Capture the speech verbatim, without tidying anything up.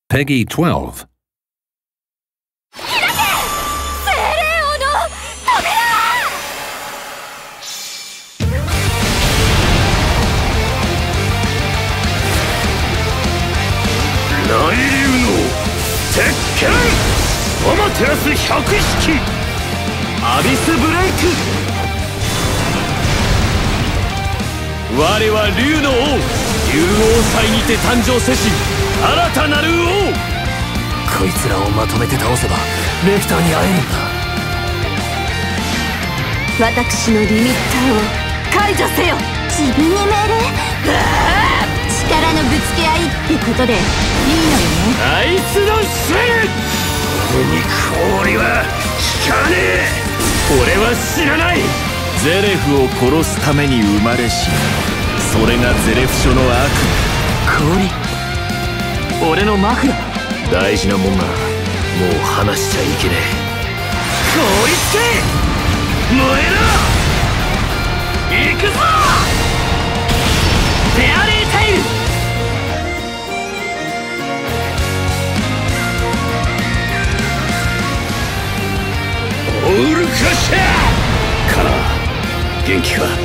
Peggy twelve. 雷竜の鉄拳アマテラス百式アビスブレイク。我は竜の王、竜王祭にて誕生せし新たなる王。こいつらをまとめて倒せばレクターに会えるんだ。 私のリミッターを解除せよ。 自分に命令。力のぶつけ合いってことでいいのよね。 あいつのせい。俺に氷は効かねえ。俺は知らない。ゼレフを殺すために生まれし、それがゼレフ書の悪夢。氷、俺のマフラー。大事なもんならもう話しちゃいけねえ。凍りつけ燃えろ。行くぞフェアリーテイル。オールクラッシャー。カナ元気か。